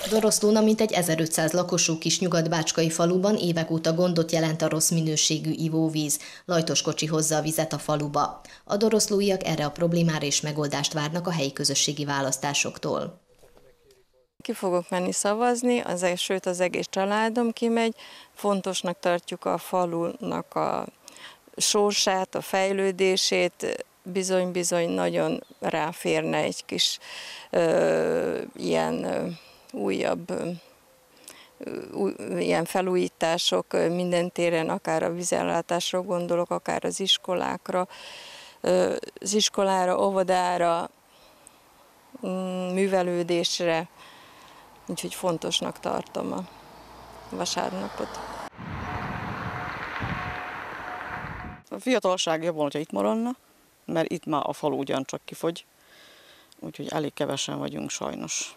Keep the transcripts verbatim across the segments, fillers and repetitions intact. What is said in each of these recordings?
Doroszlóna mintegy ezerötszáz lakosú kis nyugat-bácskai faluban évek óta gondot jelent a rossz minőségű ivóvíz. Lajtos kocsi hozza a vizet a faluba. A doroszlóiak erre a problémára is megoldást várnak a helyi közösségi választásoktól. Ki fogok menni szavazni, az, sőt az egész családom kimegy. Fontosnak tartjuk a falunak a sorsát, a fejlődését. Bizony-bizony nagyon ráférne egy kis ö, ilyen ö, újabb ö, új, ilyen felújítások minden téren, akár a vízellátásra gondolok, akár az iskolákra, ö, az iskolára, óvodára, művelődésre, úgyhogy fontosnak tartom a vasárnapot. A fiatalság jobb volna, hogyha itt maradna, mert itt már a falu ugyancsak kifogy, úgyhogy elég kevesen vagyunk sajnos.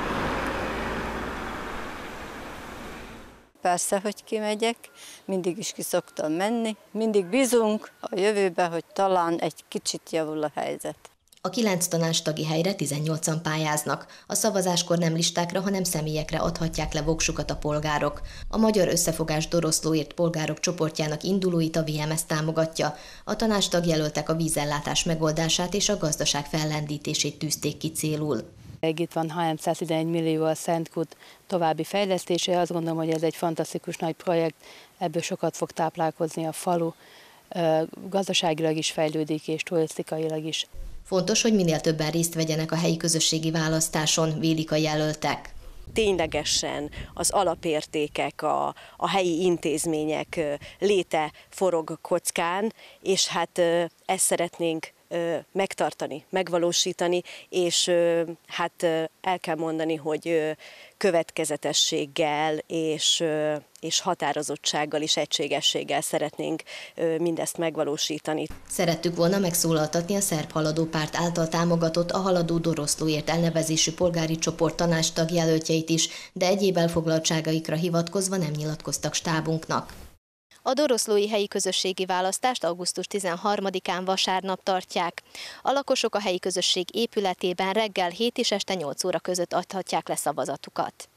Persze, hogy kimegyek, mindig is ki szoktam menni, mindig bízunk a jövőbe, hogy talán egy kicsit javul a helyzet. A kilenc tanácstagi helyre tizennyolcan pályáznak. A szavazáskor nem listákra, hanem személyekre adhatják le voksukat a polgárok. A Magyar Összefogás Doroszlóért polgárok csoportjának indulóit a vé em es támogatja. A tanácstagjelöltek a vízellátás megoldását és a gazdaság fellendítését tűzték ki célul. Itt van háromszáztizenegy millió a Szentkút további fejlesztése. Azt gondolom, hogy ez egy fantasztikus nagy projekt, ebből sokat fog táplálkozni a falu, gazdaságilag is fejlődik és turisztikailag is. Fontos, hogy minél többen részt vegyenek a helyi közösségi választáson, vélik a jelöltek. Ténylegesen az alapértékek, a, a helyi intézmények léte forog kockán, és hát ezt szeretnénk megtartani, megvalósítani, és hát el kell mondani, hogy következetességgel és, és határozottsággal és egységességgel szeretnénk mindezt megvalósítani. Szerettük volna megszólaltatni a Szerb Haladó Párt által támogatott a Haladó Doroszlóért elnevezésű polgári csoport tanácstagjelöltjeit is, de egyéb elfoglaltságaikra hivatkozva nem nyilatkoztak stábunknak. A doroszlói helyi közösségi választást augusztus tizenharmadikán vasárnap tartják. A lakosok a helyi közösség épületében reggel hét és este nyolc óra között adhatják le szavazatukat.